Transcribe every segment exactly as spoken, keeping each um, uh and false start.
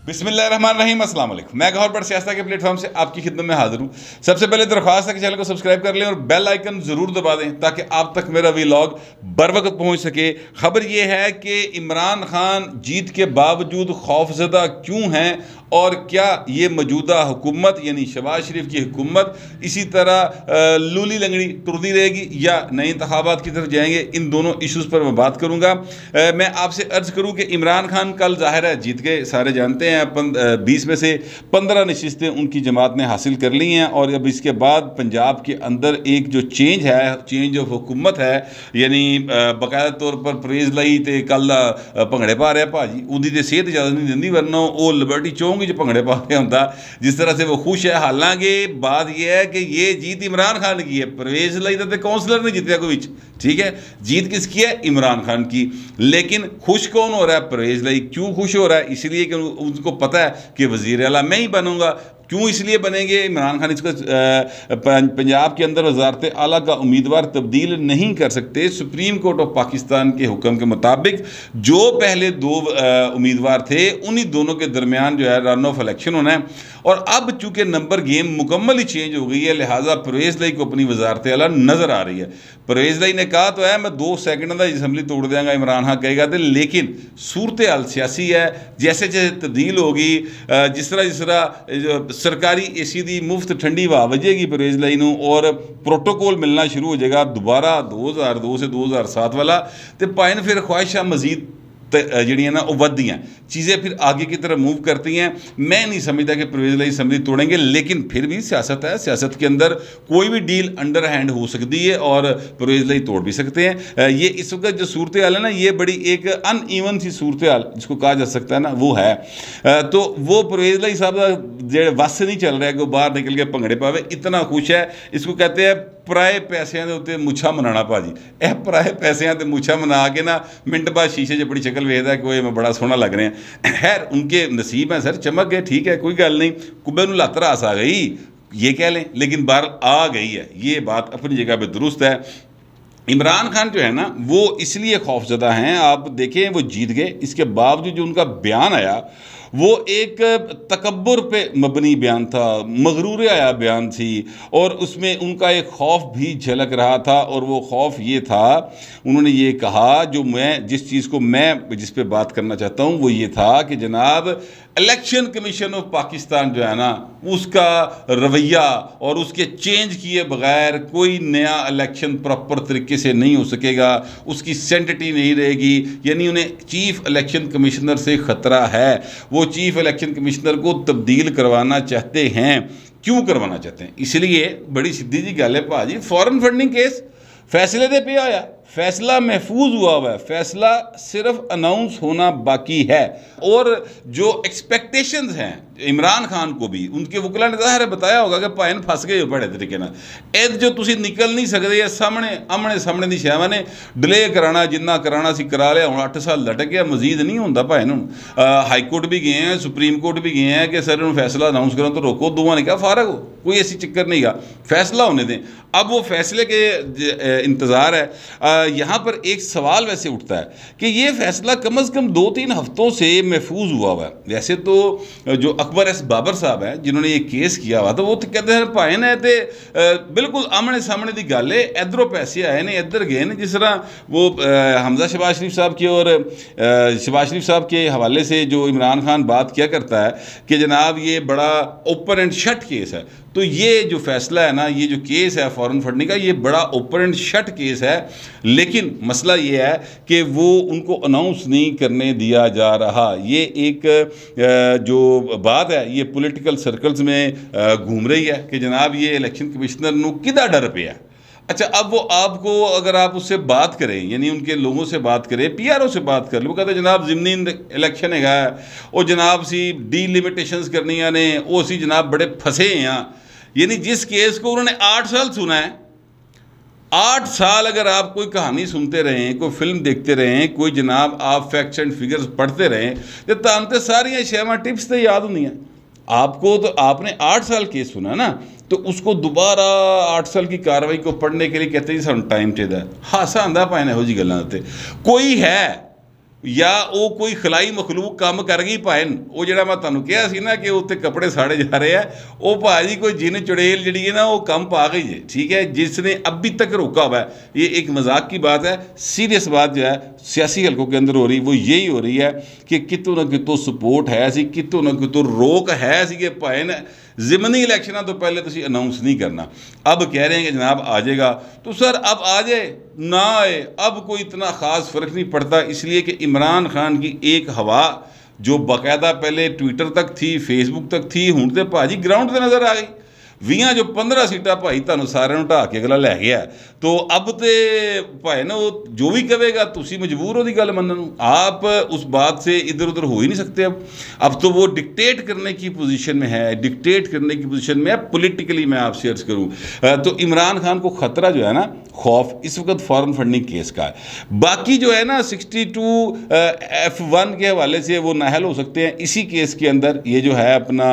बिस्मिल्लाहिर्रहमानिर्रहीम, अस्सलाम वालेकुम। मैं गौहर बट सियासत के प्लेटफॉर्म से आपकी खिदमत में हाजिर हूँ। सबसे पहले दरख्वास्त है कि चैनल को सब्सक्राइब कर लें और बेल आइकन ज़रूर दबा दें ताकि आप तक मेरा व्लॉग बर वक्त पहुँच सके। खबर यह है कि इमरान खान जीत के बावजूद खौफजदा क्यों हैं और क्या ये मौजूदा हुकूमत यानी शहबाज शरीफ की हुकूमत इसी तरह लूली लंगड़ी टुरदी रहेगी या नए इंतखाबात की तरफ जाएंगे, इन दोनों इशूज़ पर मैं बात करूँगा। मैं आपसे अर्ज़ करूँ कि इमरान खान कल ज़ाहिर है जीत गए, सारे जानते हैं। बीस में से पंद्रह नशिस्तें उनकी जमात ने हासिल कर ली हैं और अब इसके बाद पंजाब के अंदर एक जो चेंज है, चेंज ऑफ हुकूमत है, यानी बाकायदा तौर पर परवेज़ लाई तो कल भंगड़े पा रहा भाजी उदी तो सेहत इजाजत नहीं देंदी, वरना वो लिबर्टी चौंक जो भंगड़े पा रहा होंदा जिस तरह से वो खुश है। हालांकि बात यह है कि ये जीत इमरान खान की है, परवेज़ लाई तो काउंसलर नहीं जीतया कोई, ठीक है। जीत किसकी है? इमरान खान की। लेकिन खुश कौन हो रहा है? परवेज़ लाई। क्यों खुश हो रहा है? इसलिए कि उनको पता है कि वज़ीर आला मैं ही बनूंगा। क्यों इसलिए बनेंगे? इमरान खान इसको पंजाब के अंदर वज़ारत आला का उम्मीदवार तब्दील नहीं कर सकते। सुप्रीम कोर्ट ऑफ पाकिस्तान के हुक्म के मुताबिक जो पहले दो उम्मीदवार थे उन्हीं दोनों के दरमियान जो है रन ऑफ इलेक्शन होना है। और अब चूंकि नंबर गेम मुकम्मल ही चेंज हो गई है, लिहाजा परवेज़ लाई को अपनी वज़ारत आला नज़र आ रही है। परवेज़ लाई ने कहा तो है मैं दो सैकंड का असम्बली तोड़ देंगे, इमरान खान कहेगा तो, लेकिन सूरत हाल सियासी है, जैसे जैसे तब्दील होगी, जिस तरह जिस तरह सरकारी ए सी की मुफ्त ठंडी हवा वजेगी परवेज़ लाई नूं और प्रोटोकॉल मिलना शुरू हो जाएगा दोबारा दो हज़ार दो से दो हज़ार सात वाला, तो पाइन फिर ख्वाहिशां मजीद जड़ियाँ ना वधियाँ चीज़ें फिर आगे की तरफ मूव करती हैं। मैं नहीं समझता कि परवेज़ लाई असम्बली तोड़ेंगे, लेकिन फिर भी सियासत है, सियासत के अंदर कोई भी डील अंडर हैंड हो सकती है और परवेज़ लाई तोड़ भी सकते हैं। ये इस वक्त जो सूरत हाल है ना, ये बड़ी एक अनइवन सी सूरत हाल जिसको कहा जा सकता है ना, वो है। तो वो परवेज़ लाई साहब का जो वस नहीं चल रहा है कि वो बाहर निकल के भंगड़े पावे, इतना खुश है। इसको कहते हैं पराए पैसों के उत्ते मुछा मनाना भाजी। यह पराए पैसों ते मुछा मना के ना मिनट बाद शीशे च बड़ी शक्ल वेखदा कि वो मैं बड़ा सोहना लग रहा है। खैर उनके नसीब है सर, चमक गए, ठीक है, कोई गल नहीं। कुब्बे नूं लत्त रास आ गई ये कह लें, लेकिन बाहर आ गई है, ये बात अपनी जगह पे दुरुस्त है। इमरान खान जो है ना वो इसलिए खौफजदा हैं, आप देखें वो जीत गए, इसके बावजूद जो उनका बयान आया वो एक तकब्बुर पे मबनी बयान था, मगरूर आया बयान थी और उसमें उनका एक खौफ भी झलक रहा था। और वो खौफ ये था, उन्होंने ये कहा, जो मैं जिस चीज़ को मैं जिस पे बात करना चाहता हूँ वो ये था कि जनाब इलेक्शन कमीशन ऑफ पाकिस्तान जो है ना उसका रवैया और उसके चेंज किए बगैर कोई नया इलेक्शन प्रॉपर तरीके से नहीं हो सकेगा, उसकी सेंटिटी नहीं रहेगी। यानी उन्हें चीफ इलेक्शन कमिश्नर से ख़तरा है, वो चीफ इलेक्शन कमिश्नर को तब्दील करवाना चाहते हैं। क्यों करवाना चाहते हैं? इसलिए बड़ी सीधी जी गल है भाजी, फॉरेन फंडिंग केस फैसले दे पे आया, फैसला महफूज हुआ हुआ है, फैसला सिर्फ अनाउंस होना बाकी है। और जो एक्सपेक्टेशंस हैं इमरान खान को भी उनके वकला ने ज़ाहिर बताया होगा कि भाई फस गए हो बड़े तरीके ना, एद जो तुम निकल नहीं सकते, सामने आमने सामने की शैवां ने डिले कराना, जिन्ना कराना सी करा लिया, हूँ अठ साल लटक गया, मजीद नहीं होंदा भाई हूँ। हाई कोर्ट भी गए हैं, सुप्रीम कोर्ट भी गए हैं कि सर उन्होंने फैसला अनाउंस करो तो रोको, दोवां ने कहा फारग हो, कोई ऐसी चक्कर नहीं गा, फैसला होने दें। अब वो फैसले के इंतज़ार है। यहाँ पर एक सवाल वैसे उठता है कि ये फैसला कम अज़ कम दो तीन हफ्तों से महफूज हुआ हुआ है। वैसे तो जो अकबर एस बाबर साहब हैं जिन्होंने ये केस किया हुआ, तो वो तो कहते हैं भाई ने तो बिल्कुल आमने सामने की गल है, इधरों पैसे आए ने इधर गए ने। जिस तरह वो हमजा शहबाज शरीफ साहब के और शहबाज शरीफ साहब के हवाले से जो इमरान खान बात किया करता है कि जनाब ये बड़ा ओपन एंड शट केस है, तो ये जो फैसला है ना, ये जो केस है फॉरेन फंडिंग का, ये बड़ा ओपन एंड शट केस है। लेकिन मसला ये है कि वो उनको अनाउंस नहीं करने दिया जा रहा। ये एक जो बात है ये पॉलिटिकल सर्कल्स में घूम रही है कि जनाब ये इलेक्शन कमिश्नर नू किदा डर पे है। अच्छा, अब वो आपको अगर आप उससे बात करें, यानी उनके लोगों से बात करें, पी आर ओ से बात कर लो, वो कहते हैं जनाब जिमनी इलेक्शन है और जनाब सी डी लिमिटेशंस करनी ने, वो सी जनाब बड़े फंसे हैं। यानी जिस केस को उन्होंने आठ साल सुना है, आठ साल अगर आप कोई कहानी सुनते रहें, कोई फिल्म देखते रहें, कोई जनाब आप फैक्ट्स एंड फिगर्स पढ़ते रहें, तो तानते सारियाँ शेमा टिप्स तो याद होंगी आपको। तो आपने आठ साल केस सुना ना, तो उसको दोबारा आठ साल की कार्रवाई को पढ़ने के लिए कहते हैं सू टाइम चाहिए। हासा आंदा पाए हो जी गल्लां ते कोई है या वो कोई खिलाई मखलूक काम कर गई भाएन वो जो मैं तुहानूं कहा सी ना कि उत्ते कपड़े साड़े जा रहे हैं, वो भाजी कोई जिन चुड़ैल जी है ना वो कम पा गई है, ठीक है, जिसने अभी तक रोका हुआ है। ये एक मजाक की बात है, सीरियस बात जो है सियासी हलकों के अंदर हो रही वो यही हो रही है कि कितों ना कितों सपोर्ट है सी, कितों ना कितों रोक है सी कि भाएन ज़िमनी इलैक्शनों तो पहले तुम अनाउंस नहीं करना। अब कह रहे हैं कि जनाब आ जाएगा, तो सर अब आ जाए ना आए अब कोई इतना ख़ास फ़र्क नहीं पड़ता, इसलिए कि इमरान खान की एक हवा जो बाकायदा पहले ट्विटर तक थी, फेसबुक तक थी, हुण ते भाजी ग्राउंड से नज़र आ गई। ਵੀਹਾਂ जो पंद्रह सीटा भाई ਤੁਹਾਨੂੰ ਸਾਰਿਆਂ ਨੂੰ ਢਾ ਕੇ ਅਗਲਾ ਲੈ ਗਿਆ, तो अब तो भाई ना वो जो भी कहेगा तुसी मजबूर हो दी गल मनन, आप उस बात से इधर उधर हो ही नहीं सकते। अब अब तो वो डिक्टेट करने की पोजीशन में है, डिक्टेट करने की पोजीशन में है पॉलिटिकली। मैं आपसे अर्ज करूँ तो इमरान खान को ख़तरा जो है ना, खौफ इस वक्त फॉरेन फंडिंग केस का है। बाकी जो है ना सिक्सटी टू एफ वन के हवाले से वो नाहल हो सकते हैं इसी केस के अंदर। ये जो है अपना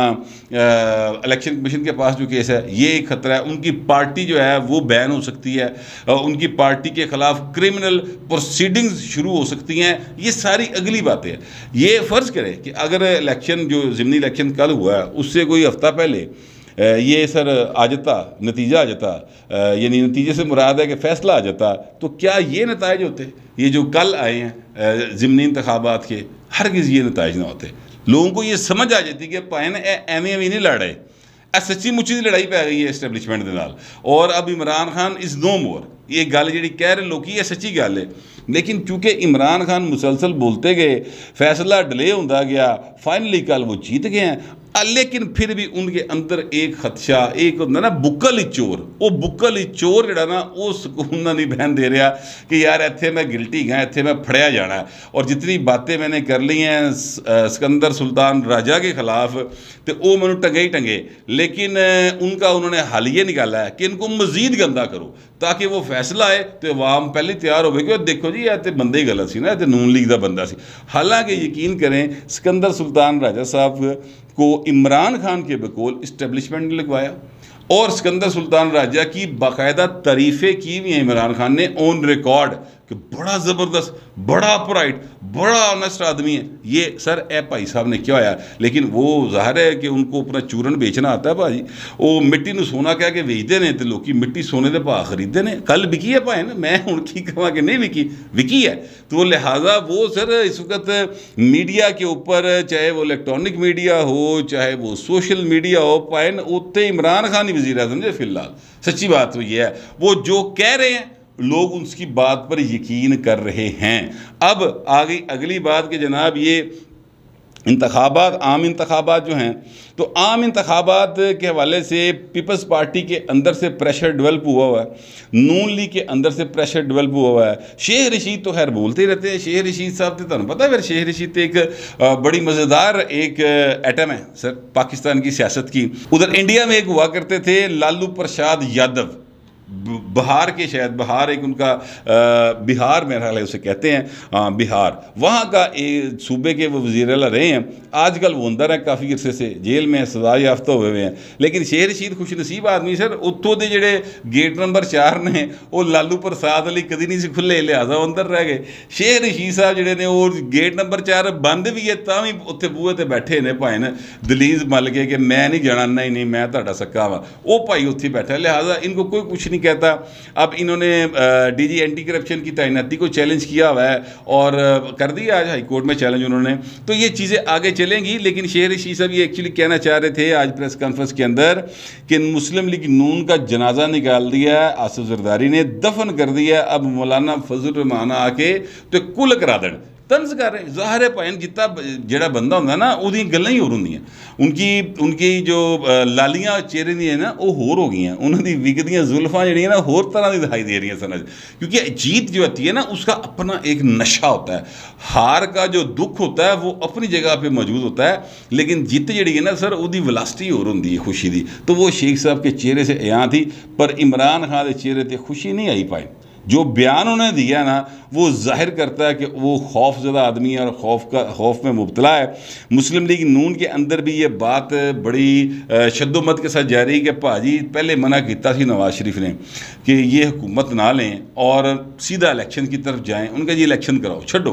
इलेक्शन कमीशन के पास जो केस है ये एक खतरा है। उनकी पार्टी जो है वो बैन हो सकती है, उनकी पार्टी के खिलाफ क्रिमिनल प्रोसीडिंग्स शुरू हो सकती हैं। ये सारी अगली बातें हैं। ये फ़र्ज़ करें कि अगर इलेक्शन जो ज़िमनी इलेक्शन कल हुआ है उससे कोई हफ्ता पहले ये सर आ जाता, नतीजा आ जाता, यानी नतीजे से मुराद है कि फ़ैसला आ जाता, तो क्या ये नताइज होते ये जो कल आए हैं ज़िमनी इंतखाबात के? हरगिज़ ये नताइज ना होते। लोगों को ये समझ आ जाती कि भाई एवं एवं नहीं लड़ रहे, सच्ची मुच्ची की लड़ाई पै गई है एस्टैबलिशमेंट के नाल, और अब Imran Khan is no more. ये गल जी कह रहे लोग ये सच्ची गल है, लेकिन चूँकि इमरान खान मुसलसल बोलते गए, फैसला डिले होता गया, फाइनली कल वो जीत गए हैं। लेकिन फिर भी उनके अंदर एक खदशा, एक होता ना बुक्कल ही चोर, वो बुक्कल ही चोर जड़ा ना वो सुकून ना नहीं बहन दे रहा कि यार इत्थे मैं गिल्टी गया, इत्थे मैं फड़िया जाना है। और जितनी बातें मैंने कर ली हैं सिकंदर सुल्तान राजा के ख़िलाफ़ तो वो मैंने टंगे ही टंगे, लेकिन उनका उन्होंने हल ये निकाला है कि इनको मज़ीद गंदा करो ताकि वो फैसला आए तो अवाम पहले तैयार हो गई कि देखो जी यह तो बंदे ही गलत सी ना, तो नून लीग का बंदा सी। हालांकि यकीन करें सिकंदर सुल्तान राजा साहब को इमरान खान के बकौल इस्टेब्लिशमेंट ने लगवाया, और सिकंदर सुल्तान राजा की बाकायदा तारीफ़ें की हुई हैं इमरान खान ने ऑन रिकॉर्ड कि बड़ा ज़बरदस्त, बड़ा अपराइट, बड़ा ऑनेस्ट आदमी है ये। सर ए भाई साहब ने क्या होया, लेकिन वो जाहिर है कि उनको अपना चूरन बेचना आता है भाजी। वो मिट्टी में सोना कह के बेचते हैं तो लोग मिट्टी सोने के भाव खरीदते हैं। कल विकी है भाई ना, मैं हूँ की कहा कि नहीं विकी, विकी है। तो लिहाजा वो सर इस वक्त मीडिया के ऊपर, चाहे वो इलेक्ट्रॉनिक मीडिया हो चाहे वो सोशल मीडिया हो, भाई उत्ते इमरान खान ही वज़ीर आज़म जो फिलहाल सच्ची बात तो ये है, वो जो कह रहे हैं लोग उसकी बात पर यकीन कर रहे हैं। अब आ गई अगली बात कि जनाब ये इंतखाबात, आम इंतखाबात जो हैं, तो आम इंतखाबात के हवाले से पीपल्स पार्टी के अंदर से प्रेशर डेवलप हुआ हुआ है, नून लीग के अंदर से प्रेशर डेवलप हुआ हुआ है। शेख रशीद तो खैर बोलते ही रहते हैं, शेख रशीद साहब तो तुहानू पता है, फिर शेख रशीद एक बड़ी मज़ेदार एक एटम है सर पाकिस्तान की सियासत की। उधर इंडिया में एक हुआ करते थे लालू प्रसाद यादव, बिहार के, शायद बिहार एक उनका आ, बिहार मेरा ख्याल है उसे कहते हैं, हाँ बिहार, वहाँ का एक सूबे के वो वज़ीर आला रहे हैं। आजकल वो अंदर है काफ़ी अरसे से, जेल में सजा याफ्ता हुए हुए हैं। लेकिन शेख रशीद खुश नसीब आदमी सर, उत्तों के जोड़े गेट नंबर चार ने वो लालू प्रसाद अली कदी नहीं से खुले, लिहाजा वो अंदर रह गए। शेख रशीद साहब जोड़े ने वो गेट नंबर चार बंद भी है तो भी उत्थे बूहे ते बैठे ने भाई ने दलीज मल के कि मैं नहीं जाना, नहीं नहीं मैं तुहाडा सक्का वा, वो भाई उत्थे बैठा, लिहाजा इनको कोई कुछ नहीं कहता। अब इन्होंने डी जी एंटी करप्शन की तैनाती को चैलेंज किया हुआ है और कर दिया आज हाई कोर्ट में चैलेंज उन्होंने, तो ये चीज़ें आगे चलेंगी। लेकिन शेख रशीद साहब ये एक्चुअली कहना चाह रहे थे आज प्रेस कॉन्फ्रेंस के अंदर कि मुस्लिम लीग नून का जनाजा निकाल दिया आसिफ जरदारी ने, दफन कर दिया, अब मौलाना फजल रहमान आके तो कुल करा दें, तंज कर रहे। ज़ाहिर है भाई जितना जोड़ा बंदा होंगे ना वो गल्लां ही होर होंदियां, उनकी उनकी जो लालियां चेहरे दी है ना वो होर हो गई हैं, उन्होंने विगदियां जुल्फां जी ना होर तरह की दिखाई दे रही हैं समझ, क्योंकि जीत जो आती है ना उसका अपना एक नशा होता है, हार का जो दुख होता है वो अपनी जगह पे मौजूद होता है, लेकिन जीत जी है ना सर वो वेलासिटी होर होंदी है खुशी की। तो वो शेख साहब के चेहरे से अयां थी, पर इमरान खान के चेहरे पर खुशी नहीं आई पाई। जो बयान उन्होंने दिया ना वो जाहिर करता है कि वो खौफ ज़दा आदमी है और खौफ का खौफ में मुब्तला है। मुस्लिम लीग नून के अंदर भी ये बात बड़ी शद्दोमत के साथ जारी कि भाजी पहले मना किया सी नवाज शरीफ ने कि ये हुकूमत ना लें और सीधा इलेक्शन की तरफ जाएं, उनका जी इलेक्शन कराओ छड्डो,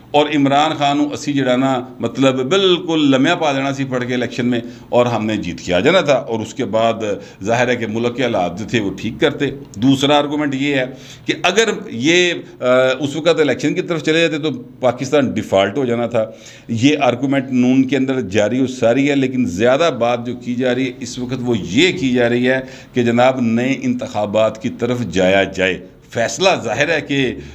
और इमरान खान असी जड़ा ना मतलब बिल्कुल लम्या पा देना सी फट के इलेक्शन में और हमने जीत के आ जाना था, और उसके बाद जाहिर है कि मुल्क के हालात जो थे वो ठीक करते। दूसरा आर्गूमेंट ये है कि अगर ये आ, उस वक्त इलेक्शन की तरफ चले जाते तो पाकिस्तान डिफ़ाल्ट हो जाना था। ये आर्गूमेंट नून के अंदर जारी और सारी है, लेकिन ज़्यादा बात जो की जा रही है इस वक्त वो ये की जा रही है कि जनाब नए इंतखाबात की तरफ जाया जाए। फैसला जाहिर है कि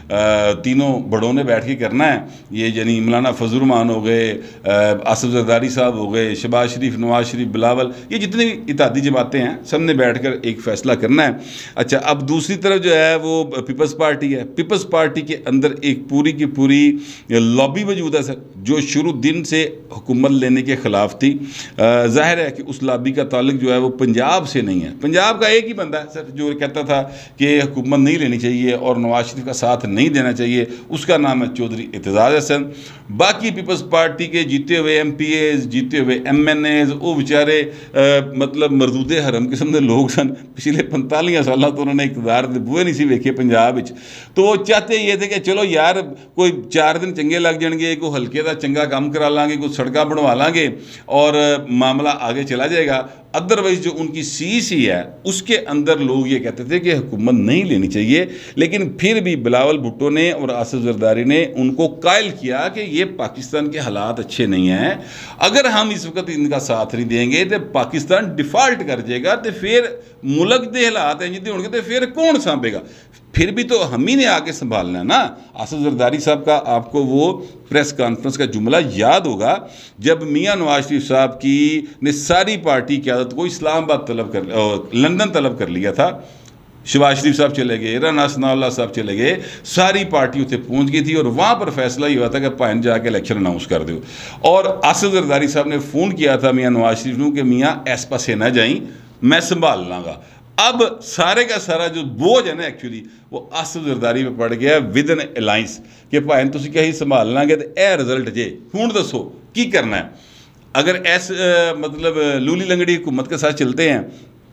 तीनों बड़ों ने बैठ के करना है, ये यानी मौलाना फजल रहमान हो गए, आसिफ जरदारी साहब हो गए, शहबाज शरीफ, नवाज शरीफ, बिलावल, ये जितनी भी इत्तेहादी जमातें हैं सब ने बैठ कर एक फ़ैसला करना है। अच्छा, अब दूसरी तरफ जो है वो पीपल्स पार्टी है। पीपल्स पार्टी के अंदर एक पूरी की पूरी लॉबी मौजूद है सर, जो शुरू दिन से हुकूमत लेने के ख़िलाफ़ थी। ज़ाहिर है कि उस लॉबी का ताल्लुक जो है वो पंजाब से नहीं है। पंजाब का एक ही बंदा है सर जो कहता था कि हुकूमत नहीं लेनी चाहिए और नवाज शरीफ का साथ नहीं देना चाहिए, उसका नाम है चौधरी एतजाज हसन। बाकी पीपल्स पार्टी के जीते हुए एम पी एज, जीते हुए एम एन एज, वो बेचारे मतलब मरदूदे हरम किस्म के लोग सन। पिछले पैंतालियां साल तो उन्होंने इकतदार के बूहे नहीं सी वेखे पंजाब विच, तो वो चाहते ये थे कि चलो यार कोई चार दिन चंगे लग जाएंगे, कोई हल्के का चंगा काम करा लांगे, कोई सड़क बनवा लांगे और मामला आगे चला जाएगा। अदरवाइज जो उनकी सी सी है उसके अंदर लोग ये कहते थे कि हुकूमत नहीं लेनी चाहिए, लेकिन फिर भी बिलावल भुट्टो ने और आसिफ जरदारी ने उनको कायल किया कि ये पाकिस्तान के हालात अच्छे नहीं हैं, अगर हम इस वक्त इनका साथ नहीं देंगे तो पाकिस्तान डिफ़ाल्ट कर जाएगा, तो फिर मुल्क के हालात हैं जितने होंगे तो फिर कौन सांभेगा, फिर भी तो हम ही ने आके संभालना है ना। आसिफ जरदारी साहब का आपको वो प्रेस कॉन्फ्रेंस का जुमला याद होगा जब मियां नवाज शरीफ साहब की ने सारी पार्टी की आदत को इस्लामाबाद तलब कर लंदन तलब कर लिया था। शहबाज शरीफ साहब चले गए, राना सनाउल्लाह साहब चले गए, सारी पार्टी उत्थे पहुंच गई थी और वहाँ पर फैसला ये हुआ था कि भाई जाके इलेक्शन अनाउंस कर दो। और आसिफ जरदारी साहब ने फ़ोन किया था मियां नवाज शरीफ को कि मियाँ इस पासे ना जाई, मैं संभाल लाँगा। अब सारे का सारा जो बोझ है ना एक्चुअली वो आसिफ जरदारी पे पड़ गया विद इन अलायंस कि भाई तुम क्या ही संभाल लांगे तो यह रिजल्ट जे हूँ दसो की करना है। अगर ऐस मतलब लूली लंगड़ी हुकूमत के साथ चलते हैं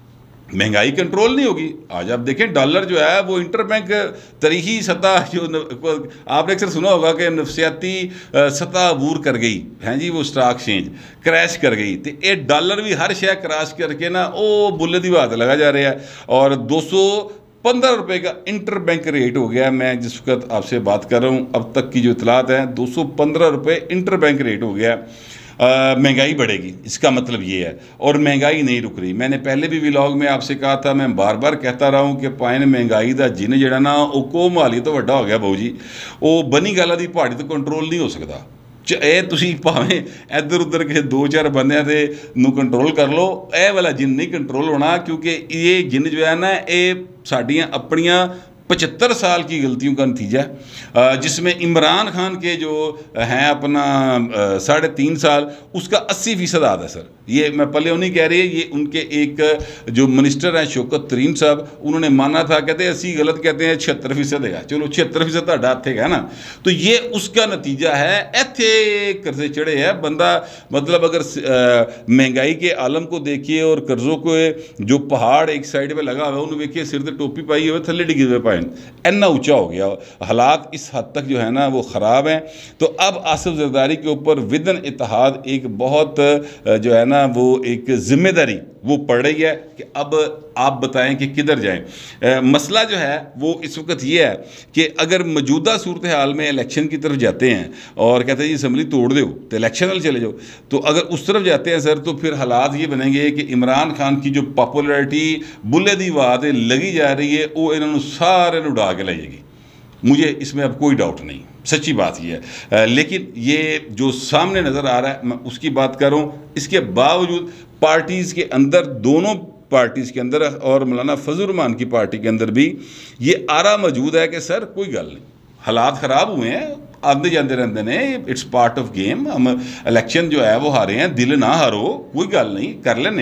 महंगाई कंट्रोल नहीं होगी। आज आप देखें डॉलर जो है वो इंटर बैंक तरीही सतह जो आपने अक्सर सुना होगा कि नफसियाती सतह अबूर कर गई हैं जी, वो स्टॉक एक्सचेंज क्रैश कर गई, तो ये डॉलर भी हर शय क्रैश करके ना वो बुल्ले की बात लगा जा रहा है। और दो सौ पंद्रह रुपये का इंटर बैंक रेट हो गया। मैं जिस वक्त आपसे बात कर रहा हूँ अब तक की जो इतलात हैं दो सौ पंद्रह रुपये इंटर बैंक रेट हो गया। महंगाई बढ़ेगी इसका मतलब ये है, और महंगाई नहीं रुक रही। मैंने पहले भी व्लॉग में आपसे कहा था, मैं बार बार कहता रहा हूँ कि पाइन महंगाई का जिन जड़ा ना वो कोमाली तो वड्डा हो गया भाऊ जी, वो बनी गला की पहाड़ी तो कंट्रोल नहीं हो सकता। चाहे तुसी भावें इधर उधर किसी दो चार बंदियां दे नू कंट्रोल कर लो, यह वाला जिन नहीं कंट्रोल होना, क्योंकि ये जिन जो है ना ये साड़ियाँ अपनियाँ पचहत्तर साल की गलतियों का नतीजा है, जिसमें इमरान खान के जो हैं अपना साढ़े तीन साल उसका अस्सी फीसद आधा सर। ये मैं पहले नहीं कह रही, ये उनके एक जो मिनिस्टर हैं शौकत तरीन साहब, उन्होंने माना था, कहते हैं अस्सी गलत कहते हैं छिहत्तर फीसद है, चलो छिहत्तर फीसद तो हाथ है ना, तो ये उसका नतीजा है। इतने कर्जे चढ़े है बंदा, मतलब अगर महंगाई के आलम को देखिए और कर्जों को जो पहाड़ एक साइड पर लगा हुआ है उन्होंने देखिए, सिर से टोपी पाई हुए थले डिगे हुए पाए, इतना ऊंचा हो गया, हालात इस हद तक जो है ना वो ख़राब हैं। तो अब आसिफ जरदारी के ऊपर विदन इत्तेहाद एक बहुत जो है ना वो एक जिम्मेदारी वो पड़ रही है कि अब आप बताएं कि किधर जाएं। मसला जो है वो इस वक्त ये है कि अगर मौजूदा सूरत हाल में इलेक्शन की तरफ जाते हैं और कहते हैं जी असम्बली तोड़ दो तो इलेक्शन वाले चले जाओ, तो अगर उस तरफ जाते हैं सर तो फिर हालात ये बनेंगे कि इमरान खान की जो पॉपुलैरिटी बुल्ले दी बात लगी जा रही है वो इन्होंने सारे उड़ा के लाएगी, मुझे इसमें अब कोई डाउट नहीं, सच्ची बात ये है। लेकिन ये जो सामने नज़र आ रहा है मैं उसकी बात कर रहा हूँ। इसके बावजूद पार्टीज़ के अंदर, दोनों पार्टीज़ के अंदर और मौलाना फजल रहमान की पार्टी के अंदर भी ये आरा मौजूद है कि सर कोई गल नहीं, हालात ख़राब हुए हैं, आते जाते रहते हैं, इट्स पार्ट ऑफ गेम, हम इलेक्शन जो है वो हारे हैं, दिल ना हारो, कोई गल नहीं, कर लेने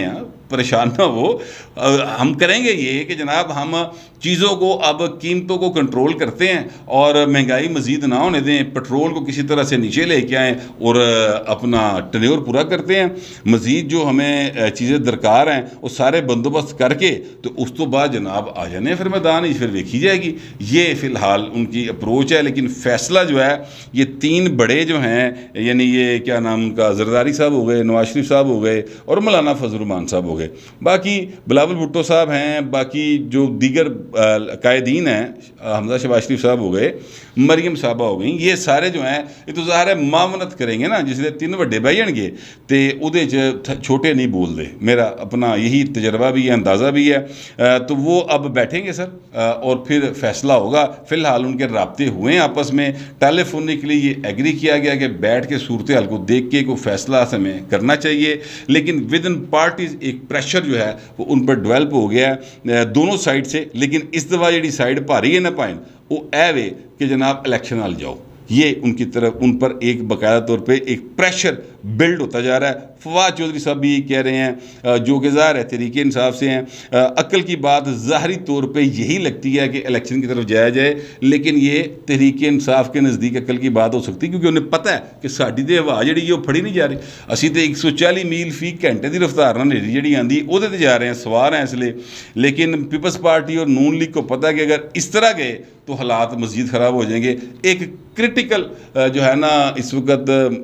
परेशान ना हो। हम करेंगे ये कि जनाब हम चीज़ों को अब कीमतों को कंट्रोल करते हैं और महंगाई मज़ीद ना होने दें, पेट्रोल को किसी तरह से नीचे लेके आएँ और अपना टन्योर पूरा करते हैं। मज़ीद जो हमें चीज़ें दरकार हैं वो सारे बंदोबस्त करके तो उस तो बाद जनाब आ जाने फिर मैदान ही, फिर देखी जाएगी। ये फ़िलहाल उनकी अप्रोच है। लेकिन फ़ैसला जो है ये तीन बड़े जो हैं, यानी ये क्या नाम उनका, जरदारी साहब हो गए, नवाज शरीफ साहब हो गए और मौलाना फजल रहमान साहब हो गए, बाकी बिलावल भुट्टो साहब हैं, बाकी जो दीगर कायदीन हैं, हमजा शहबाज शरीफ साहब हो गए, मरियम साहबा हो गई, ये सारे जो हैं ये तो ज़ाहिर है मामनत करेंगे ना, जिसले तीन बड़े बह जाएंगे तो उहदे च छोटे नहीं बोलते। मेरा अपना यही तजर्बा भी है, अंदाज़ा भी है। तो वो अब बैठेंगे सर और फिर फैसला होगा। फ़िलहाल उनके रबते हुए हैं आपस में, टेलीफोनिकली ये एग्री किया गया कि बैठ के सूरत हाल को देख के कोई फैसला हमें करना चाहिए। लेकिन विद इन पार्टीज एक प्रेशर जो है वो उन पर डेवलप हो गया है दोनों साइड से। लेकिन इस दफ़ा जी साइड भारी है ना पाइन वो ए वे कि जनाब इलेक्शन नाल जाओ, ये उनकी तरफ उन पर एक बाकायदा तौर पे एक प्रेशर बिल्ड होता जा रहा है। फवाद चौधरी साहब भी ये कह रहे हैं, जो कि ज़ाहिर है तरीके इंसाफ से हैं। अक्ल की बात ज़ाहरी तौर पे यही लगती है कि इलेक्शन की तरफ जाया जाए, लेकिन ये तरीके इंसाफ के नज़दीक अक्ल की बात हो सकती है, क्योंकि उन्हें पता है कि साड़ी तो हवा जी वो फड़ी नहीं जा रही। असी तो एक सौ चाली मील फी घंटे की रफ्तार नाल नेड़ी जी आँदी वो जा रहे हैं, सवार हैं इसलिए। लेकिन पीपल्स पार्टी और नून लीग को पता है कि अगर इस तरह गए तो हालात मज़ीद ख़राब हो जाएंगे। एक क्रिटिकल जो है ना इस वक्त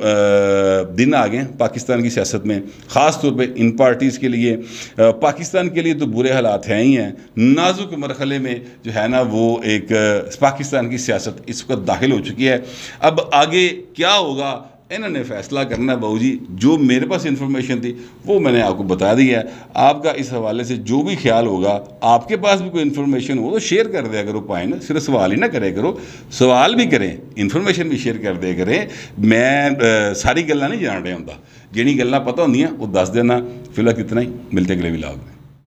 दिन आ गए पाकिस्तान की सियासत में, ख़ास तौर पे इन पार्टीज़ के लिए। पाकिस्तान के लिए तो बुरे हालात हैं ही हैं। नाजुक मरहले में जो है ना वो एक पाकिस्तान की सियासत इस वक्त दाखिल हो चुकी है। अब आगे क्या होगा इन्होंने फ़ैसला करना है बाबू जी। जो मेरे पास इन्फॉर्मेशन थी वो मैंने आपको बता दी है। आपका इस हवाले से जो भी ख्याल होगा, आपके पास भी कोई इन्फॉर्मेशन हो तो शेयर कर दिया करो। पाए ना सिर्फ सवाल ही ना करे करो, सवाल भी करें, इन्फॉर्मेशन भी शेयर कर दिया करें। मैं आ, सारी गल्लां नहीं जान रहा होंदा, जिहड़ी गल्लां पता होंदियां वो दस देना। फिलहाल इतना ही, मिलते अगले व्लॉग में।